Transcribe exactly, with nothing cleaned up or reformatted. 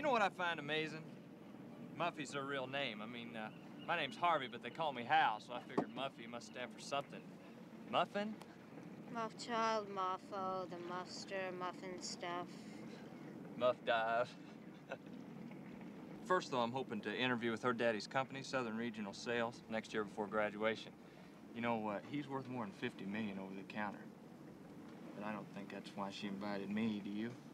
know what I find amazing? Muffy's her real name. I mean, uh, my name's Harvey, but they call me Hal, so I figured Muffy must stand for something. Muffin? Muff Child, Muffo, the Muffster, Muffin Stuff. Muff Dive. First, though, I'm hoping to interview with her daddy's company, Southern Regional Sales, next year before graduation. You know, uh, he's worth more than fifty million over the counter. But I don't think that's why she invited me, do you?